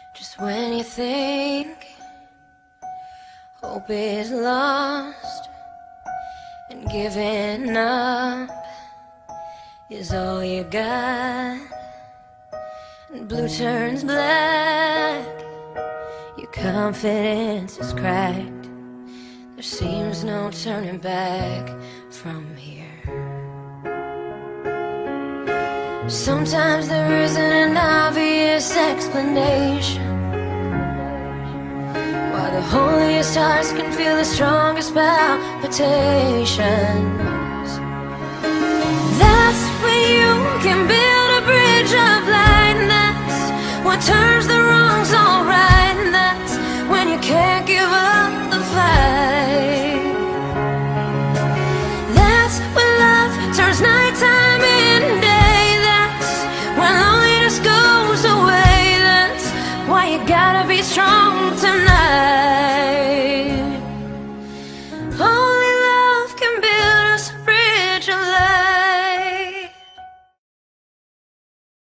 Just when you think hope is lost and giving up is all you got, and blue turns black, your confidence is cracked. There seems no turning back from here. Sometimes there isn't an obvious explanation why the holiest hearts can feel the strongest palpitations. That's when you can build a bridge of light, and that's what turns the wrongs all right, and that's when you can't give up the fight. That's when love turns nighttime into day. That's when loneliness goes away. That's why you gotta be strong